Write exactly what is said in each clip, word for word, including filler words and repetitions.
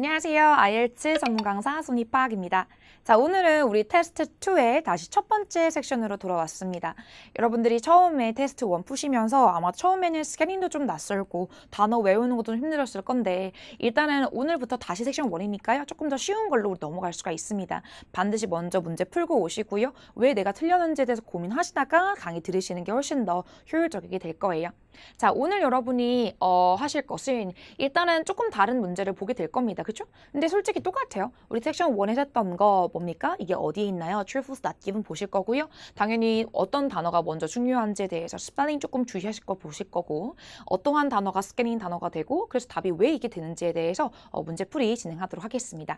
안녕하세요. 아이엘츠 전문 강사 손희파학입니다. 자, 오늘은 우리 테스트 이의 다시 첫 번째 섹션으로 돌아왔습니다. 여러분들이 처음에 테스트 일 푸시면서 아마 처음에는 스캐닝도 좀 낯설고 단어 외우는 것도 좀 힘들었을 건데 일단은 오늘부터 다시 섹션 일이니까요. 조금 더 쉬운 걸로 우리 넘어갈 수가 있습니다. 반드시 먼저 문제 풀고 오시고요. 왜 내가 틀렸는지에 대해서 고민하시다가 강의 들으시는 게 훨씬 더 효율적이게 될 거예요. 자, 오늘 여러분이 어, 하실 것은 일단은 조금 다른 문제를 보게 될 겁니다. 그쵸? 근데 솔직히 똑같아요. 우리 섹션 일에서 했던 거 뭡니까? 이게 어디에 있나요? True, false, not given 보실 거고요. 당연히 어떤 단어가 먼저 중요한지에 대해서 스펠링 조금 주의하실 거 보실 거고 어떠한 단어가 스캐닝 단어가 되고 그래서 답이 왜 이게 되는지에 대해서 어, 문제풀이 진행하도록 하겠습니다.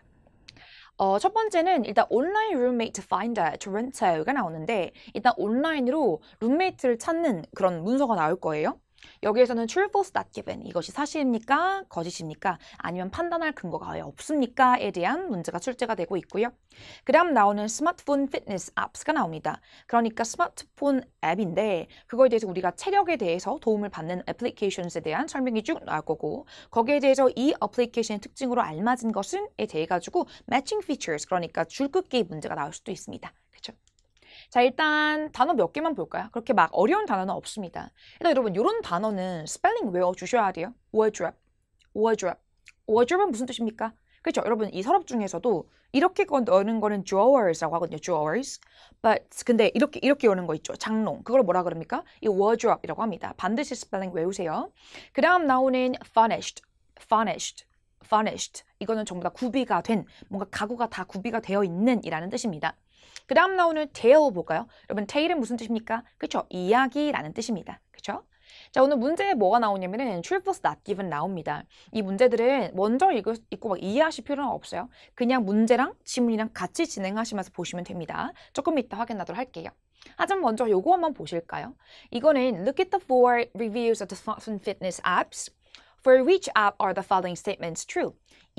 어, 첫 번째는 일단 온라인 룸메이트 파인더 토론토가 나오는데 일단 온라인으로 룸메이트를 찾는 그런 문서가 나올 거예요. 여기에서는 true, false, not given 이것이 사실입니까? 거짓입니까? 아니면 판단할 근거가 왜 없습니까? 에 대한 문제가 출제가 되고 있고요. 그 다음 나오는 스마트폰 피트니스 앱스가 나옵니다. 그러니까 스마트폰 앱인데 그거에 대해서 우리가 체력에 대해서 도움을 받는 애플리케이션에 대한 설명이 쭉 나올 거고 거기에 대해서 이 애플리케이션의 특징으로 알맞은 것은 에 대해 가지고 matching features 그러니까 줄긋기 문제가 나올 수도 있습니다. 그렇죠? 자, 일단 단어 몇 개만 볼까요? 그렇게 막 어려운 단어는 없습니다. 일단 여러분 이런 단어는 스펠링 외워주셔야 돼요. wardrobe, wardrobe, wardrobe는 무슨 뜻입니까? 그렇죠? 여러분 이 서랍 중에서도 이렇게 넣는 거는 drawers라고 하거든요. drawers. But 근데 이렇게 이렇게 여는 거 있죠. 장롱. 그걸 뭐라 그럽니까? 이 wardrobe이라고 합니다. 반드시 스펠링 외우세요. 그 다음 나오는 furnished, furnished. furnished. 이거는 전부 다 구비가 된, 뭔가 가구가 다 구비가 되어 있는 이라는 뜻입니다. 그 다음 나오는 tale 볼까요? 여러분 tale은 무슨 뜻입니까? 그쵸? 이야기라는 뜻입니다. 그쵸? 자, 오늘 문제에 뭐가 나오냐면은 true, false, not given 나옵니다. 이 문제들은 먼저 읽고, 읽고 막 이해하실 필요는 없어요. 그냥 문제랑 지문이랑 같이 진행하시면서 보시면 됩니다. 조금 이따 확인하도록 할게요. 하지만 먼저 요거 한번 보실까요? 이거는 look at the four reviews of the smartphone fitness apps. For which app are the following statements true?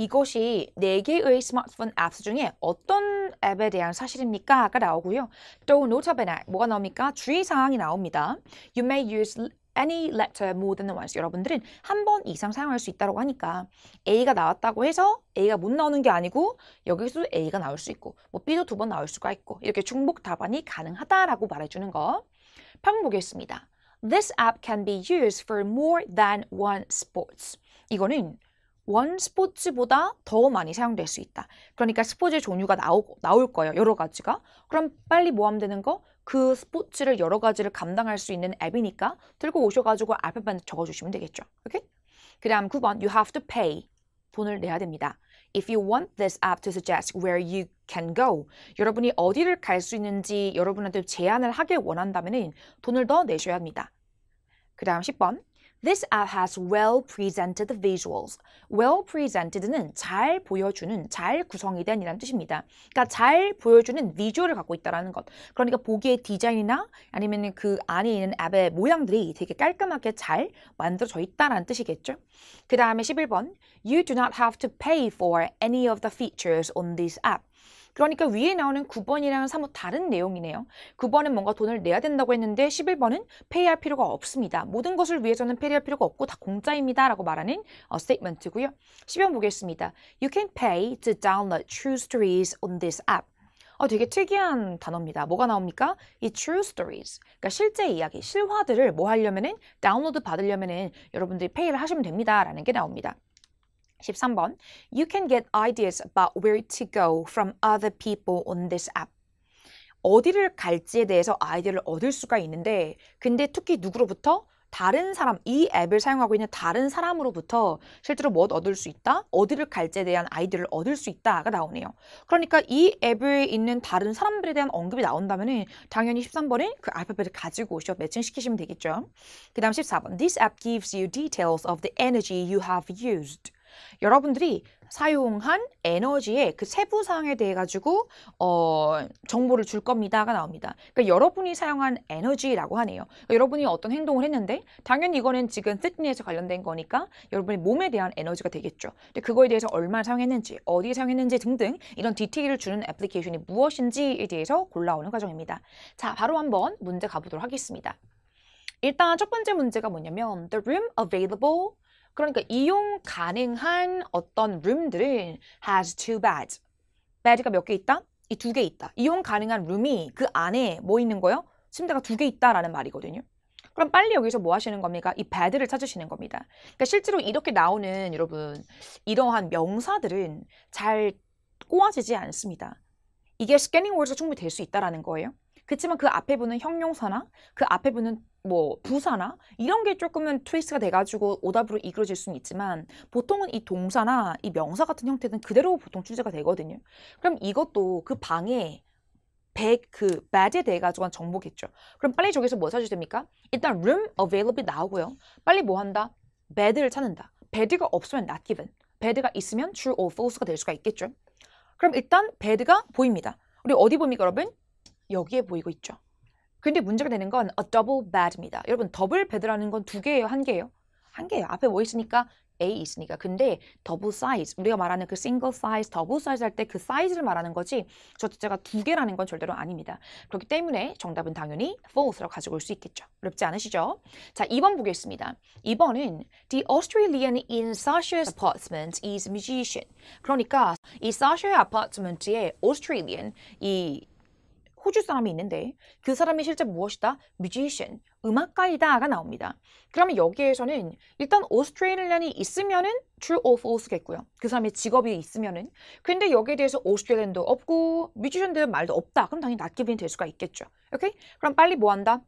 이것이 네 개의 스마트폰 앱 중에 어떤 앱에 대한 사실입니까? 가 나오고요. 또 notabene 뭐가 나옵니까? 주의사항이 나옵니다. You may use any letter more than once. 여러분들은 한 번 이상 사용할 수 있다고 하니까 A가 나왔다고 해서 A가 못 나오는 게 아니고 여기서 A가 나올 수 있고 뭐 B도 두 번 나올 수가 있고 이렇게 중복 답안이 가능하다라고 말해주는 거. 편 보겠습니다. This app can be used for more than one sports. 이거는 one 스포츠보다 더 많이 사용될 수 있다. 그러니까 스포츠 종류가 나오, 나올 거예요. 여러 가지가. 그럼 빨리 뭐 하면 되는 거? 그 스포츠를 여러 가지를 감당할 수 있는 앱이니까 들고 오셔가지고 알파벳 적어주시면 되겠죠. 오케이? 그 다음 구 번 You have to pay. 돈을 내야 됩니다. If you want this app to suggest where you can go. 여러분이 어디를 갈 수 있는지 여러분한테 제안을 하길 원한다면 돈을 더 내셔야 합니다. 그 다음 십 번. This app has well presented visuals. Well presented는 잘 보여주는, 잘 구성이 된 이라는 뜻입니다. 그러니까 잘 보여주는 비주얼을 갖고 있다는 것. 그러니까 보기에 디자인이나 아니면 그 안에 있는 앱의 모양들이 되게 깔끔하게 잘 만들어져 있다는 뜻이겠죠. 그 다음에 십일 번. You do not have to pay for any of the features on this app. 그러니까 위에 나오는 구 번이랑은 사뭇 다른 내용이네요. 구 번은 뭔가 돈을 내야 된다고 했는데 십일 번은 페이할 필요가 없습니다. 모든 것을 위해서는 페이할 필요가 없고 다 공짜입니다. 라고 말하는 어, 스테이트먼트고요. 십 번 보겠습니다. You can pay to download true stories on this app. 어, 되게 특이한 단어입니다. 뭐가 나옵니까? 이 true stories. 그러니까 실제 이야기, 실화들을 뭐 하려면은 다운로드 받으려면은 여러분들이 페이를 하시면 됩니다. 라는 게 나옵니다. 십삼 번. You can get ideas about where to go from other people on this app. 어디를 갈지에 대해서 아이디어를 얻을 수가 있는데 근데 특히 누구로부터? 다른 사람, 이 앱을 사용하고 있는 다른 사람으로부터 실제로 뭐 얻을 수 있다? 어디를 갈지에 대한 아이디어를 얻을 수 있다가 나오네요. 그러니까 이 앱에 있는 다른 사람들에 대한 언급이 나온다면 당연히 십삼 번에 그 알파벳을 가지고 오셔 매칭시키시면 되겠죠. 그 다음 십사 번. This app gives you details of the energy you have used. 여러분들이 사용한 에너지의 그 세부 사항에 대해 가지고 어, 정보를 줄 겁니다가 나옵니다. 그러니까 여러분이 사용한 에너지라고 하네요. 그러니까 여러분이 어떤 행동을 했는데 당연히 이거는 지금 피트니스에 관련된 거니까 여러분의 몸에 대한 에너지가 되겠죠. 근데 그거에 대해서 얼마나 사용했는지, 어디에 사용했는지 등등 이런 디테일을 주는 애플리케이션이 무엇인지에 대해서 골라오는 과정입니다. 자, 바로 한번 문제 가보도록 하겠습니다. 일단 첫 번째 문제가 뭐냐면 The room available 그러니까 이용 가능한 어떤 room들은 has two beds. bed가 몇 개 있다? 이 두 개 있다. 이용 가능한 룸이 그 안에 뭐 있는 거예요? 침대가 두 개 있다라는 말이거든요. 그럼 빨리 여기서 뭐 하시는 겁니까? 이 bed를 찾으시는 겁니다. 그러니까 실제로 이렇게 나오는 여러분 이러한 명사들은 잘 꼬아지지 않습니다. 이게 스캐닝 월드가 충분히 될 수 있다라는 거예요. 그렇지만 그 앞에 붙는 형용사나 그 앞에 붙는 뭐 부사나 이런 게 조금은 트위스트가 돼가지고 오답으로 이끌어질 수는 있지만 보통은 이 동사나 이 명사 같은 형태는 그대로 보통 출제가 되거든요. 그럼 이것도 그 방에 백, 그 bed에 대해 가지고 정보겠죠. 그럼 빨리 저기서 뭐 찾으셔야 됩니까? 일단 room available 나오고요. 빨리 뭐 한다? bed를 찾는다. bed가 없으면 not given. bed가 있으면 true or false가 될 수가 있겠죠. 그럼 일단 bed가 보입니다. 우리 어디 보입니까, 여러분? 여기에 보이고 있죠. 근데 문제가 되는 건 a double bed입니다. 여러분 더블 bed라는 건 두 개예요, 한 개예요? 한 개예요. 앞에 뭐 있으니까? A 있으니까. 근데 더블 사이즈, 우리가 말하는 그 싱글 사이즈, 더블 사이즈 할 때 그 사이즈를 말하는 거지 저 자체가 두 개라는 건 절대로 아닙니다. 그렇기 때문에 정답은 당연히 false라고 가지고 올 수 있겠죠. 어렵지 않으시죠? 자, 이 번 보겠습니다. 이 번은 The Australian in Sasha's apartment is musician. 그러니까 이 사샤의 아파트먼트에 Australian, 이 호주 사람이 있는데 그 사람이 실제 무엇이다? 뮤지션, 음악가이다가 나옵니다. 그러면 여기에서는 일단 오스트레일리안이 있으면은 true or false겠고요. 그 사람의 직업이 있으면은. 근데 여기에 대해서 오스트레일리안도 없고 뮤지션들 말도 없다. 그럼 당연히 not given 될 수가 있겠죠. 오케이? 그럼 빨리 뭐 한다?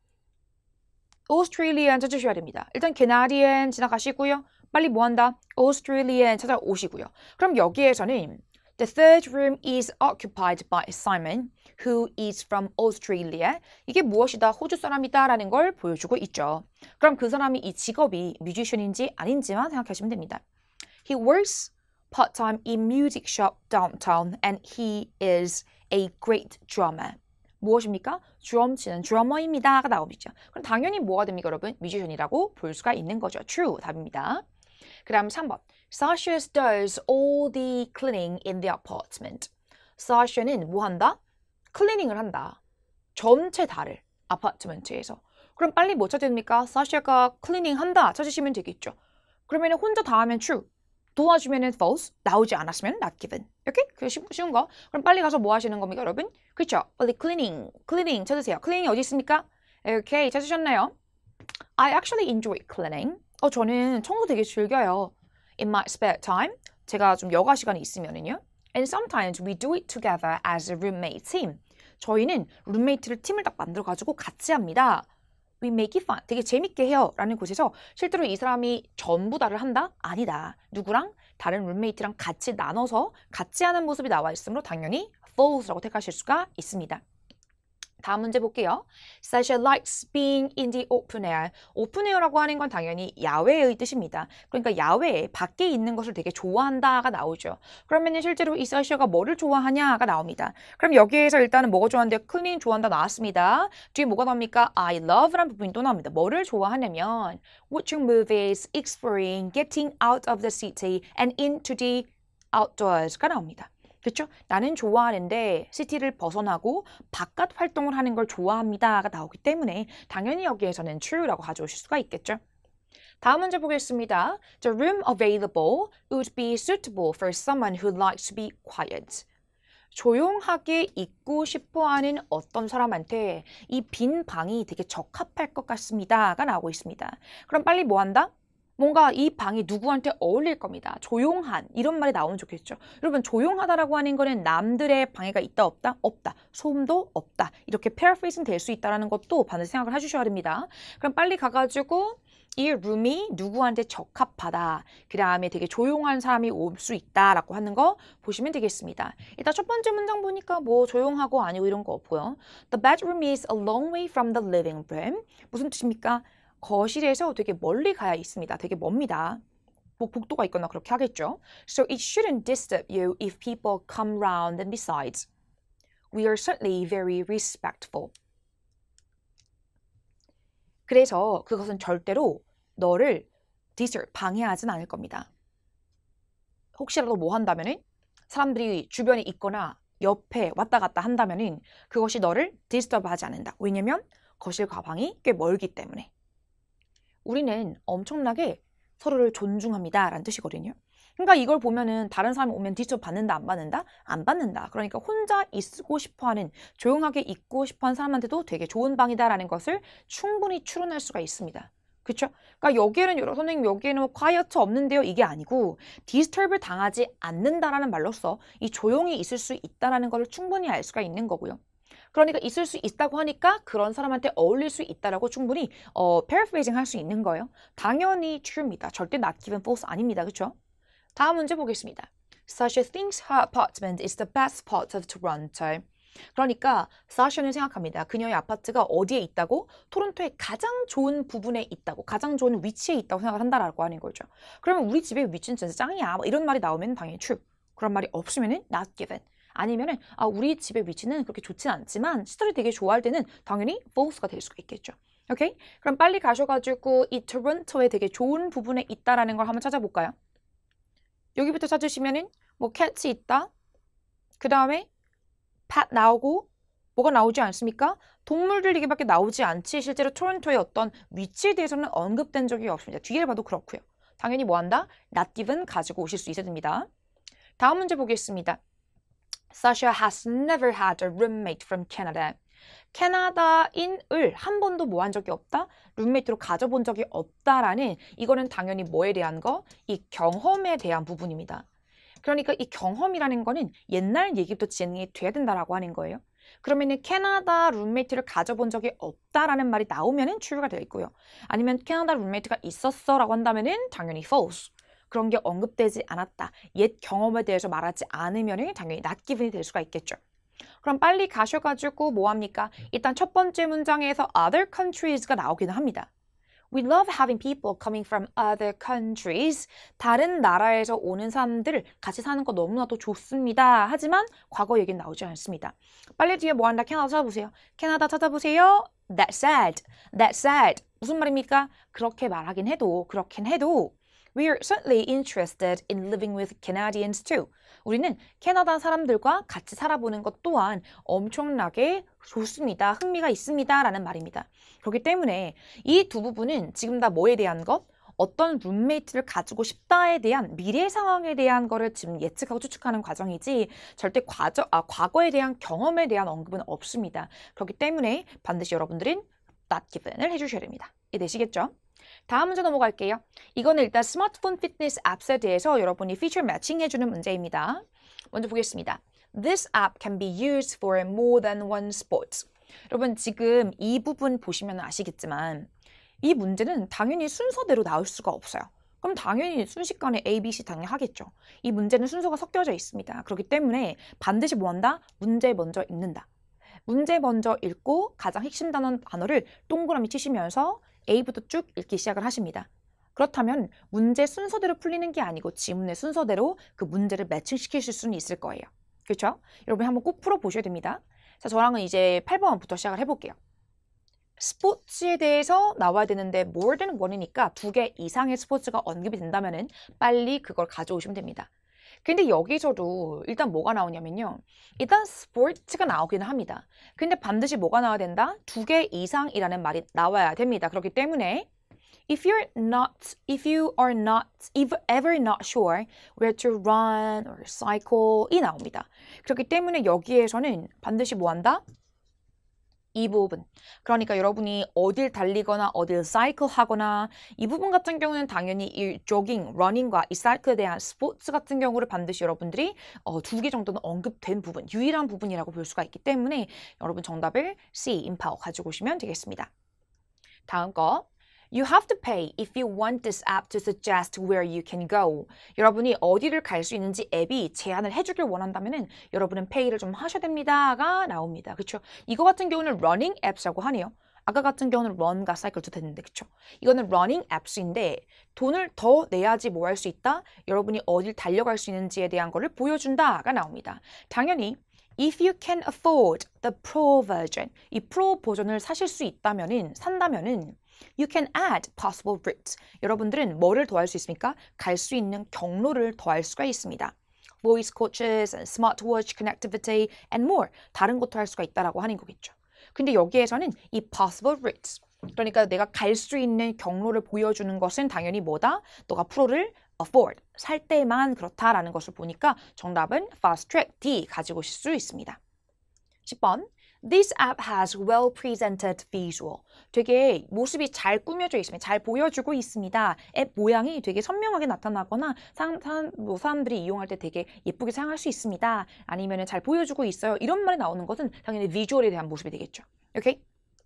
오스트레일리안 찾으셔야 됩니다. 일단 캐나디안 지나가시고요. 빨리 뭐 한다? 오스트레일리안 찾아오시고요. 그럼 여기에서는 The third room is occupied by Simon, who is from Australia. 이게 무엇이다? 호주 사람이다 라는 걸 보여주고 있죠. 그럼 그 사람이 이 직업이 뮤지션인지 아닌지만 생각하시면 됩니다. He works part-time in music shop downtown and he is a great drummer. 무엇입니까? 드럼 치는 드러머입니다가 나오죠. 그럼 당연히 뭐가 됩니까, 여러분? 뮤지션이라고 볼 수가 있는 거죠. True 답입니다. 그 다음 삼 번. Sasha does all the cleaning in the apartment. Sasha는 뭐 한다? 클리닝을 한다. 전체 다를 아파트먼트에서. 그럼 빨리 뭐 찾아야 됩니까? Sasha가 클리닝 한다 찾으시면 되겠죠. 그러면 혼자 다 하면 true. 도와주면 false. 나오지 않았으면 not given. 이렇게? 그 쉬운 거. 그럼 빨리 가서 뭐 하시는 겁니까, 여러분? 그렇죠? 빨리 cleaning, cleaning 찾으세요. 클리닝이 어디 있습니까? 오케이, 찾으셨나요? I actually enjoy cleaning. 어, 저는 청소 되게 즐겨요. In my spare time, 제가 좀 여가 시간이 있으면은요. And sometimes we do it together as a roommate team. 저희는 룸메이트를 팀을 딱 만들어가지고 같이 합니다. We make it fun. 되게 재밌게 해요. 라는 곳에서 실제로 이 사람이 전부 다를 한다? 아니다. 누구랑? 다른 룸메이트랑 같이 나눠서 같이 하는 모습이 나와 있으므로 당연히 false라고 택하실 수가 있습니다. 다음 문제 볼게요. Sasha likes being in the open air. open air라고 하는 건 당연히 야외의 뜻입니다. 그러니까 야외에 밖에 있는 것을 되게 좋아한다가 나오죠. 그러면 실제로 이 Sasha가 뭐를 좋아하냐가 나옵니다. 그럼 여기에서 일단은 뭐가 좋아하는데 cleaning 좋아한다 나왔습니다. 뒤에 뭐가 나옵니까? I love라는 부분이 또 나옵니다. 뭐를 좋아하냐면 watching movies, exploring, getting out of the city and into the outdoors가 나옵니다. 그렇죠? 나는 좋아하는데 시티를 벗어나고 바깥 활동을 하는 걸 좋아합니다가 나오기 때문에 당연히 여기에서는 true라고 가져오실 수가 있겠죠. 다음 문제 보겠습니다. The room available would be suitable for someone who likes to be quiet. 조용하게 있고 싶어하는 어떤 사람한테 이 빈 방이 되게 적합할 것 같습니다가 나오고 있습니다. 그럼 빨리 뭐 한다? 뭔가 이 방이 누구한테 어울릴 겁니다. 조용한 이런 말이 나오면 좋겠죠. 여러분 조용하다라고 하는 거는 남들의 방해가 있다 없다? 없다. 소음도 없다. 이렇게 paraphrasing 될 수 있다는 것도 반드시 생각을 해주셔야 됩니다. 그럼 빨리 가가지고 이 룸이 누구한테 적합하다. 그 다음에 되게 조용한 사람이 올 수 있다라고 하는 거 보시면 되겠습니다. 일단 첫 번째 문장 보니까 뭐 조용하고 아니고 이런 거 없고요. The bedroom is a long way from the living room. 무슨 뜻입니까? 거실에서 되게 멀리 가야 있습니다. 되게 멉니다. 뭐 복도가 있거나 그렇게 하겠죠. So it shouldn't disturb you if people come round and besides, we are certainly very respectful. 그래서 그것은 절대로 너를 disturb, 방해하진 않을 겁니다. 혹시라도 뭐 한다면은 사람들이 주변에 있거나 옆에 왔다 갔다 한다면은 그것이 너를 디스터브하지 않는다. 왜냐면 거실과 방이 꽤 멀기 때문에. 우리는 엄청나게 서로를 존중합니다 라는 뜻이거든요. 그러니까 이걸 보면은 다른 사람이 오면 디스터브 받는다 안 받는다? 안 받는다. 그러니까 혼자 있고 싶어하는 조용하게 있고 싶어하는 사람한테도 되게 좋은 방이다라는 것을 충분히 추론할 수가 있습니다. 그렇죠? 그러니까 여기에는 여러 선생님 여기에는 뭐 quiet 없는데요 이게 아니고 디스터브를 당하지 않는다라는 말로써 이 조용히 있을 수 있다라는 것을 충분히 알 수가 있는 거고요. 그러니까 있을 수 있다고 하니까 그런 사람한테 어울릴 수 있다라고 충분히 어, paraphrasing 할 수 있는 거예요. 당연히 true입니다. 절대 not given false 아닙니다. 그렇죠? 다음 문제 보겠습니다. Sasha thinks her apartment is the best part of Toronto. 그러니까 사샤는 생각합니다. 그녀의 아파트가 어디에 있다고? 토론토의 가장 좋은 부분에 있다고, 가장 좋은 위치에 있다고 생각을 한다라고 하는 거죠. 그러면 우리 집의 위치는 진짜 짱이야. 뭐 이런 말이 나오면 당연히 true. 그런 말이 없으면은 not given. 아니면은 아, 우리 집의 위치는 그렇게 좋진 않지만 시설이 되게 좋아할 때는 당연히 false가 될 수가 있겠죠. 오케이? 그럼 빨리 가셔가지고 이 토론토의 되게 좋은 부분에 있다라는 걸 한번 찾아볼까요? 여기부터 찾으시면은 뭐 cat이 있다. 그 다음에 pat 나오고 뭐가 나오지 않습니까? 동물들 얘기밖에 나오지 않지 실제로 토론토의 어떤 위치에 대해서는 언급된 적이 없습니다. 뒤를 봐도 그렇고요. 당연히 뭐한다? not given 가지고 오실 수 있어야 됩니다. 다음 문제 보겠습니다. Sasha has never had a roommate from Canada. 캐나다인을 한 번도 뭐 한 적이 없다? 룸메이트로 가져본 적이 없다라는 이거는 당연히 뭐에 대한 거? 이 경험에 대한 부분입니다. 그러니까 이 경험이라는 거는 옛날 얘기부터 진행이 돼야 된다라고 하는 거예요. 그러면은 캐나다 룸메이트를 가져본 적이 없다라는 말이 나오면은 true가 되어 있고요. 아니면 캐나다 룸메이트가 있었어라고 한다면은 당연히 false. 그런 게 언급되지 않았다. 옛 경험에 대해서 말하지 않으면은 당연히 not given이 될 수가 있겠죠. 그럼 빨리 가셔가지고 뭐합니까? 일단 첫 번째 문장에서 other countries가 나오기는 합니다. We love having people coming from other countries. 다른 나라에서 오는 사람들을 같이 사는 거 너무나도 좋습니다. 하지만 과거 얘기는 나오지 않습니다. 빨리 뒤에 뭐한다? 캐나다 찾아보세요. 캐나다 찾아보세요. That said. That said. 무슨 말입니까? 그렇게 말하긴 해도 그렇긴 해도 We are certainly interested in living with Canadians too. 우리는 캐나다 사람들과 같이 살아보는 것 또한 엄청나게 좋습니다. 흥미가 있습니다. 라는 말입니다. 그렇기 때문에 이 두 부분은 지금 다 뭐에 대한 것? 어떤 룸메이트를 가지고 싶다에 대한 미래 상황에 대한 거를 지금 예측하고 추측하는 과정이지 절대 과저, 아, 과거에 대한 경험에 대한 언급은 없습니다. 그렇기 때문에 반드시 여러분들은 not given을 해주셔야 됩니다. 이해되시겠죠? 다음 문제 넘어갈게요. 이거는 일단 스마트폰 피트니스 앱에 대해서 여러분이 피처 매칭해주는 문제입니다. 먼저 보겠습니다. This app can be used for more than one sport. 여러분 지금 이 부분 보시면 아시겠지만 이 문제는 당연히 순서대로 나올 수가 없어요. 그럼 당연히 순식간에 A, B, C 당연히 하겠죠. 이 문제는 순서가 섞여져 있습니다. 그렇기 때문에 반드시 뭐한다? 문제 먼저 읽는다. 문제 먼저 읽고 가장 핵심 단어, 단어를 동그라미 치시면서 A부터 쭉 읽기 시작을 하십니다. 그렇다면 문제 순서대로 풀리는 게 아니고 지문의 순서대로 그 문제를 매칭시키실 수는 있을 거예요. 그렇죠? 여러분 한번 꼭 풀어보셔야 됩니다. 자, 저랑은 이제 팔 번부터 시작을 해볼게요. 스포츠에 대해서 나와야 되는데 more than one이니까 두 개 이상의 스포츠가 언급이 된다면 빨리 그걸 가져오시면 됩니다. 근데 여기서도 일단 뭐가 나오냐면요. 일단 스포츠가 나오기는 합니다. 근데 반드시 뭐가 나와야 된다? 두 개 이상이라는 말이 나와야 됩니다. 그렇기 때문에 If you're not, if you are not, if ever not sure where to run or cycle 이 나옵니다. 그렇기 때문에 여기에서는 반드시 뭐 한다? 이 부분. 그러니까 여러분이 어딜 달리거나 어딜 사이클 하거나 이 부분 같은 경우는 당연히 이 조깅, 러닝과 이 사이클에 대한 스포츠 같은 경우를 반드시 여러분들이 어, 두 개 정도는 언급된 부분, 유일한 부분이라고 볼 수가 있기 때문에 여러분 정답을 C, 임파워 가지고 오시면 되겠습니다. 다음 거. You have to pay if you want this app to suggest where you can go. 여러분이 어디를 갈 수 있는지 앱이 제안을 해주길 원한다면은 여러분은 pay를 좀 하셔야 됩니다가 나옵니다. 그렇죠? 이거 같은 경우는 running apps라고 하네요. 아까 같은 경우는 run과 cycle도 됐는데 그렇죠? 이거는 running apps인데 돈을 더 내야지 뭐 할 수 있다? 여러분이 어딜 달려갈 수 있는지에 대한 거를 보여준다가 나옵니다. 당연히 If you can afford the pro version, 이 프로 버전을 사실 수 있다면은 산다면은 You can add possible routes. 여러분들은 뭐를 더할 수 있습니까? 갈 수 있는 경로를 더할 수가 있습니다. Voice coaches, and smartwatch connectivity, and more. 다른 것도 할 수가 있다라고 하는 거겠죠. 근데 여기에서는 이 possible routes, 그러니까 내가 갈 수 있는 경로를 보여주는 것은 당연히 뭐다? 너가 프로를 afford, 살 때만 그렇다라는 것을 보니까 정답은 fast track D 가지고 오실 수 있습니다. 십 번. This app has well presented visual. 되게 모습이 잘 꾸며져 있습니다. 잘 보여주고 있습니다. 앱 모양이 되게 선명하게 나타나거나 상, 상, 뭐 사람들이 이용할 때 되게 예쁘게 사용할 수 있습니다. 아니면 잘 보여주고 있어요. 이런 말이 나오는 것은 당연히 비주얼에 대한 모습이 되겠죠. 오케이?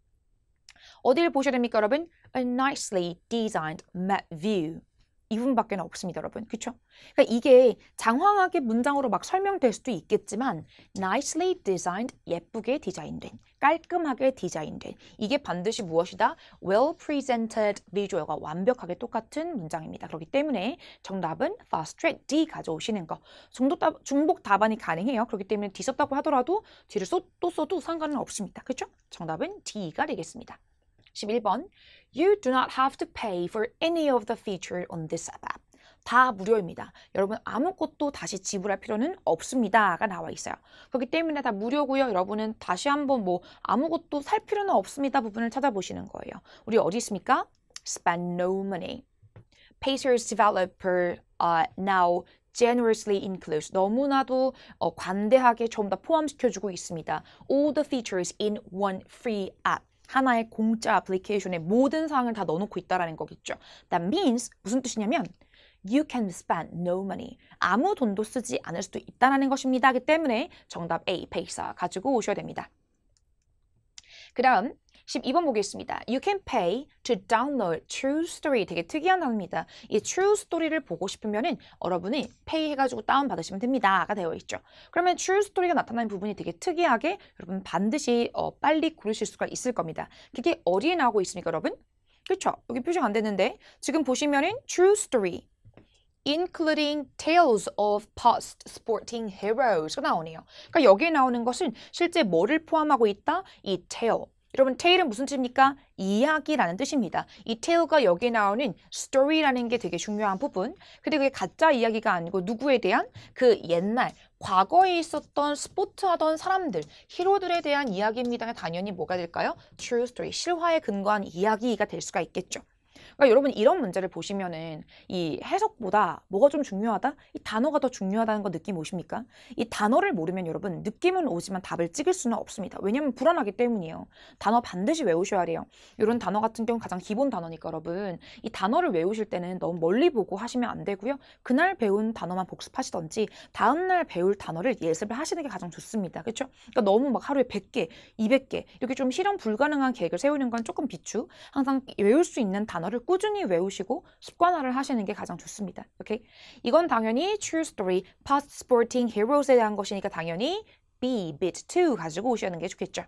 어디를 보셔야 됩니까, 여러분? A nicely designed map view. 이 부분밖에 없습니다, 여러분. 그쵸? 그러니까 이게 장황하게 문장으로 막 설명될 수도 있겠지만 nicely designed, 예쁘게 디자인된, 깔끔하게 디자인된 이게 반드시 무엇이다? well presented visual과 완벽하게 똑같은 문장입니다. 그렇기 때문에 정답은 fast track D 가져오시는 거. 중복, 답, 중복 답안이 가능해요. 그렇기 때문에 D 썼다고 하더라도 D를 써, 또 써도 상관은 없습니다. 그쵸? 정답은 D가 되겠습니다. 십일 번. You do not have to pay for any of the features on this app. 다 무료입니다. 여러분 아무것도 다시 지불할 필요는 없습니다가 나와 있어요. 그렇기 때문에 다 무료고요. 여러분은 다시 한번 뭐 아무것도 살 필요는 없습니다 부분을 찾아보시는 거예요. 우리 어디 있습니까? Spend no money. Pacers developer uh, now generously includes. 너무나도 어, 관대하게 전부 다 포함시켜주고 있습니다. All the features in one free app. 하나의 공짜 애플리케이션에 모든 사항을 다 넣어놓고 있다는 거겠죠. That means 무슨 뜻이냐면 You can spend no money. 아무 돈도 쓰지 않을 수도 있다는 것입니다. 하기 때문에 정답 A, 페이사 가지고 오셔야 됩니다. 그 다음 십이 번 보겠습니다. You can pay to download True Story. 되게 특이한 단어입니다. 이 True Story를 보고 싶으면은 여러분이 pay 해가지고 다운받으시면 됩니다가 되어 있죠. 그러면 True Story가 나타나는 부분이 되게 특이하게 여러분 반드시 어, 빨리 고르실 수가 있을 겁니다. 그게 어디에 나오고 있습니까, 여러분? 그렇죠? 여기 표시가 안 되는데 지금 보시면은 True Story including tales of past sporting heroes가 나오네요. 그러니까 여기에 나오는 것은 실제 뭐를 포함하고 있다? 이 tale. 여러분, tale은 무슨 뜻입니까? 이야기라는 뜻입니다. 이 tale가 여기에 나오는 story라는 게 되게 중요한 부분. 근데 그게 가짜 이야기가 아니고 누구에 대한 그 옛날, 과거에 있었던 스포츠 하던 사람들, 히로들에 대한 이야기입니다. 당연히 뭐가 될까요? True story, 실화에 근거한 이야기가 될 수가 있겠죠. 그러니까 여러분 이런 문제를 보시면은 이 해석보다 뭐가 좀 중요하다? 이 단어가 더 중요하다는 거 느낌 오십니까? 이 단어를 모르면 여러분 느낌은 오지만 답을 찍을 수는 없습니다. 왜냐면 불안하기 때문이에요. 단어 반드시 외우셔야 돼요. 이런 단어 같은 경우는 가장 기본 단어니까 여러분 이 단어를 외우실 때는 너무 멀리 보고 하시면 안 되고요. 그날 배운 단어만 복습하시던지 다음날 배울 단어를 예습을 하시는 게 가장 좋습니다. 그렇죠? 그러니까 너무 막 하루에 백 개, 이백 개 이렇게 좀 실현 불가능한 계획을 세우는 건 조금 비추. 항상 외울 수 있는 단어를 꾸준히 외우시고 습관화를 하시는 게 가장 좋습니다. 오케이? 이건 당연히 true story, past sporting heroes에 대한 것이니까 당연히 B, bit two 가지고 오시는 게 좋겠죠.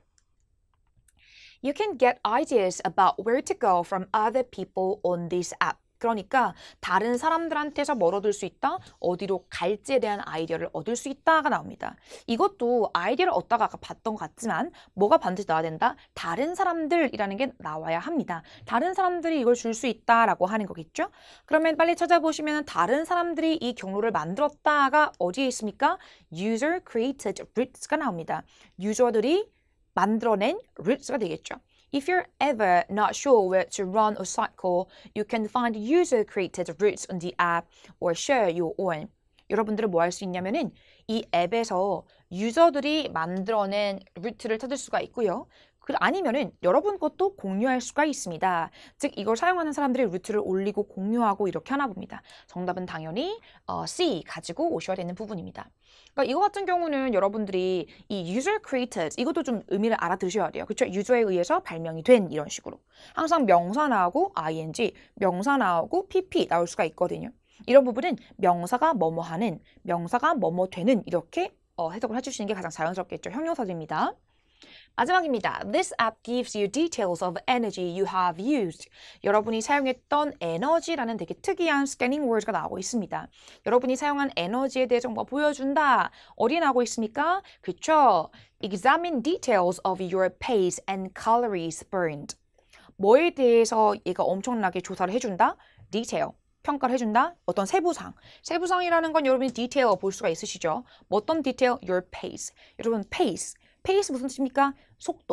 You can get ideas about where to go from other people on this app. 그러니까 다른 사람들한테서 뭘 얻을 수 있다? 어디로 갈지에 대한 아이디어를 얻을 수 있다가 나옵니다. 이것도 아이디어를 얻다가 아까 봤던 것 같지만 뭐가 반드시 나와야 된다? 다른 사람들이라는 게 나와야 합니다. 다른 사람들이 이걸 줄 수 있다라고 하는 거겠죠? 그러면 빨리 찾아보시면 다른 사람들이 이 경로를 만들었다가 어디에 있습니까? User created routes가 나옵니다. 유저들이 만들어낸 routes가 되겠죠. If you're ever not sure where to run or cycle, you can find user-created routes on the app or share your own. 여러분들은 뭐 할 수 있냐면은 이 앱에서 유저들이 만들어낸 루트를 찾을 수가 있고요. 그 아니면은 여러분 것도 공유할 수가 있습니다. 즉 이걸 사용하는 사람들이 루트를 올리고 공유하고 이렇게 하나 봅니다. 정답은 당연히 어, C 가지고 오셔야 되는 부분입니다. 그러니까 이거 같은 경우는 여러분들이 이 user created 이것도 좀 의미를 알아두셔야 돼요. 그렇죠? 유저에 의해서 발명이 된 이런 식으로. 항상 명사 나오고 ing, 명사 나오고 pp 나올 수가 있거든요. 이런 부분은 명사가 뭐뭐 하는, 명사가 뭐뭐 되는 이렇게 어, 해석을 해주시는 게 가장 자연스럽겠죠. 형용사들입니다. 마지막입니다. This app gives you details of energy you have used. 여러분이 사용했던 에너지라는 되게 특이한 스캐닝 워드가 나오고 있습니다. 여러분이 사용한 에너지에 대해 정보 보여준다. 어디에 나오고 있습니까? 그쵸? Examine details of your pace and calories burned. 뭐에 대해서 얘가 엄청나게 조사를 해준다? Detail. 평가를 해준다? 어떤 세부상. 세부상이라는 건 여러분이 디테일 볼 수가 있으시죠? 뭐 어떤 디테일? Your pace. 여러분 pace. 페이스 무슨 뜻입니까? 속도.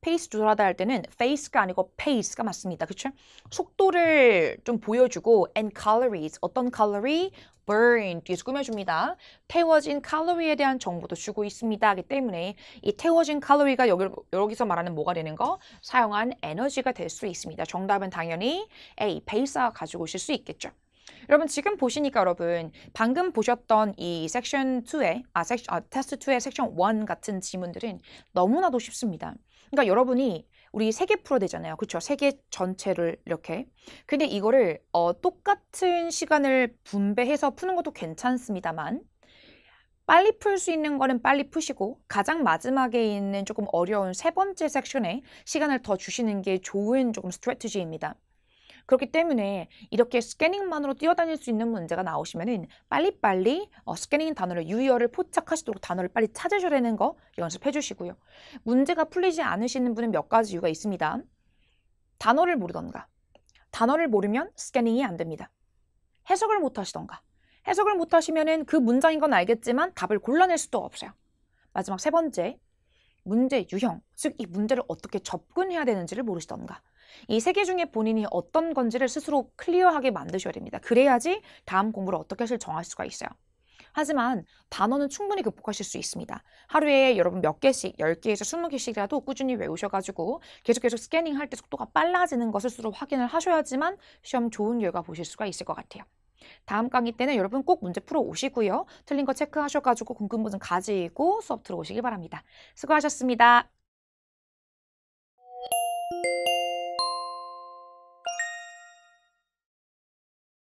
페이스 조절하다 할 때는 pace가 아니고 pace가 맞습니다. 그쵸? 속도를 좀 보여주고 and calories, 어떤 칼로리? burn, 뒤에서 꾸며줍니다. 태워진 칼로리에 대한 정보도 주고 있습니다. 하기 때문에 이 태워진 칼로리가 여기, 여기서 말하는 뭐가 되는 거? 사용한 에너지가 될 수 있습니다. 정답은 당연히 A, pace가 가지고 오실 수 있겠죠. 여러분 지금 보시니까 여러분 방금 보셨던 이 섹션 이의 아, 섹, 아 테스트 이의 섹션 일 같은 지문들은 너무나도 쉽습니다. 그러니까 여러분이 우리 세 개 풀어야 되잖아요. 그렇죠? 세 개 전체를 이렇게. 근데 이거를 어, 똑같은 시간을 분배해서 푸는 것도 괜찮습니다만 빨리 풀 수 있는 거는 빨리 푸시고 가장 마지막에 있는 조금 어려운 세 번째 섹션에 시간을 더 주시는 게 좋은 조금 스트래티지입니다. 그렇기 때문에 이렇게 스캐닝만으로 뛰어다닐 수 있는 문제가 나오시면은 빨리빨리 어, 스캐닝 단어를 유의어를 포착하시도록 단어를 빨리 찾으셔야 되는 거 연습해 주시고요. 문제가 풀리지 않으시는 분은 몇 가지 이유가 있습니다. 단어를 모르던가 단어를 모르면 스캐닝이 안 됩니다. 해석을 못 하시던가 해석을 못 하시면은 그 문장인 건 알겠지만 답을 골라낼 수도 없어요. 마지막 세 번째, 문제 유형, 즉 이 문제를 어떻게 접근해야 되는지를 모르시던가 이 세 개 중에 본인이 어떤 건지를 스스로 클리어하게 만드셔야 됩니다. 그래야지 다음 공부를 어떻게 하실 정할 수가 있어요. 하지만 단어는 충분히 극복하실 수 있습니다. 하루에 여러분 몇 개씩, 열 개에서 스무 개씩이라도 꾸준히 외우셔가지고 계속 계속 스캐닝할 때 속도가 빨라지는 것을 스스로 확인을 하셔야지만 시험 좋은 결과 보실 수가 있을 것 같아요. 다음 강의 때는 여러분 꼭 문제 풀어 오시고요. 틀린 거 체크하셔가지고 궁금증 가지고 수업 들어오시기 바랍니다. 수고하셨습니다.